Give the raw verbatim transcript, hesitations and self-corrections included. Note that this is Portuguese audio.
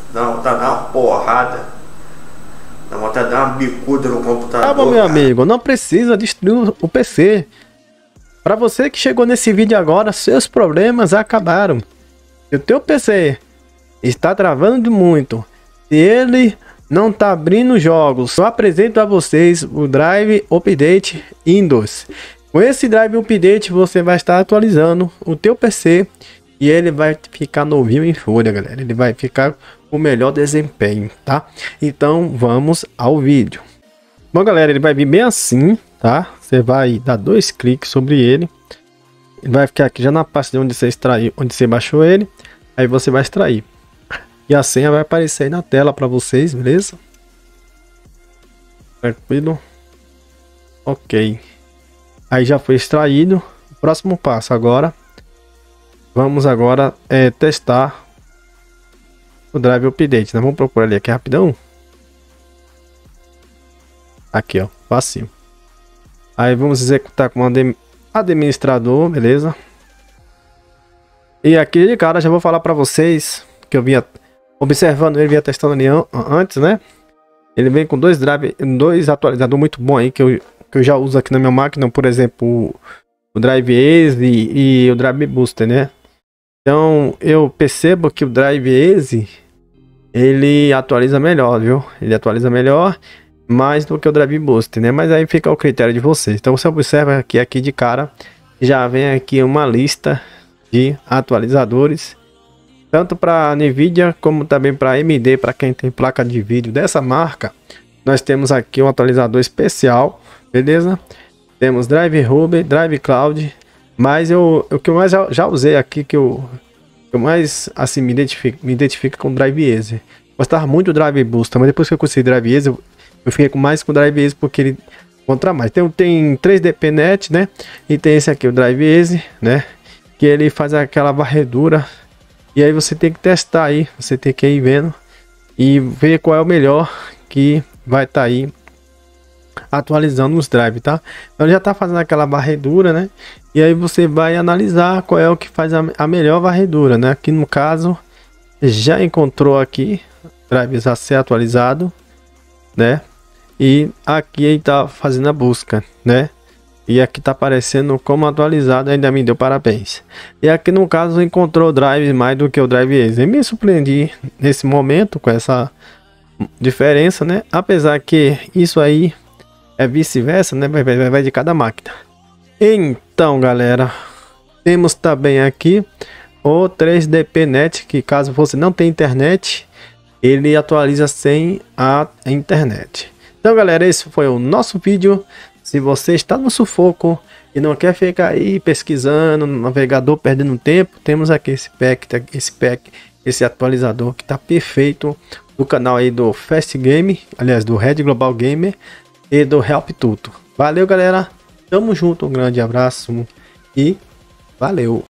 Dá vontade de dar uma porrada. Dá vontade de dar uma bicuda no computador. Tá bom, meu amigo, não precisa destruir o P C. Para você que chegou nesse vídeo agora, seus problemas acabaram. Se o teu P C está travando muito, se ele não está abrindo jogos, eu apresento a vocês o Drive Update Windows. Com esse Drive Update você vai estar atualizando o teu P C e ele vai ficar novinho em folha, galera. Ele vai ficar com o melhor desempenho, tá? Então vamos ao vídeo. Bom, galera, ele vai vir bem assim, tá? Você vai dar dois cliques sobre ele. Ele vai ficar aqui já na parte de onde você extraiu, onde você baixou ele. Aí você vai extrair. E a senha vai aparecer aí na tela para vocês, beleza? Tranquilo. Ok. Aí já foi extraído. O próximo passo agora. Vamos agora é, testar o Drive Update. Nós vamos procurar ele aqui rapidão. Aqui, ó. Fácil. Aí vamos executar como administrador, beleza? E aqui de cara já vou falar para vocês que eu vinha observando ele, vinha testando ali antes, né? Ele vem com dois drive, dois atualizadores muito bons aí que eu, que eu já uso aqui na minha máquina, por exemplo, o Drive Easy e o Drive Booster, né? Então eu percebo que o Drive Easy ele atualiza melhor, viu? Ele atualiza melhor mais do que o Drive Booster, né? Mas aí fica ao critério de vocês. Então você observa que aqui de cara já vem aqui uma lista de atualizadores, tanto para Nvidia como também para A M D, para quem tem placa de vídeo dessa marca. Nós temos aqui um atualizador especial, beleza? Temos Drive Hub, Drive Cloud, mas eu o que eu mais já, já usei aqui, que eu, que eu mais assim me identifico, me identifico com o Drive Easy. Gostava muito do Drive Booster, mas depois que eu consegui Drive Easy, eu, eu fiquei com mais com o Drive Easy porque ele contra mais. Tem tem três D P Net, né? E tem esse aqui, o Drive Easy, né? Que ele faz aquela varredura. E aí você tem que testar aí, você tem que ir vendo e ver qual é o melhor que vai estar tá aí atualizando os drive, tá? Então já tá fazendo aquela varredura, né? E aí você vai analisar qual é o que faz a, a melhor varredura, né? Aqui no caso já encontrou aqui drives a ser atualizado, né? E aqui ele tá fazendo a busca, né? E aqui tá aparecendo como atualizado, ainda me deu parabéns. E aqui no caso encontrou o Drive mais do que o Drive Easy. Me surpreendi nesse momento com essa diferença, né? Apesar que isso aí é vice-versa, né? Vai, vai, vai de cada máquina. Então, galera, temos também aqui o três D P Net, que caso você não tenha internet, ele atualiza sem a internet. Então, galera, esse foi o nosso vídeo. Se você está no sufoco e não quer ficar aí pesquisando no navegador, perdendo tempo, temos aqui esse pack, esse pack, esse atualizador que está perfeito do canal aí do Fast Game, aliás, do Red Global Gamer e do Help Tuto. Valeu, galera. Tamo junto, um grande abraço e valeu.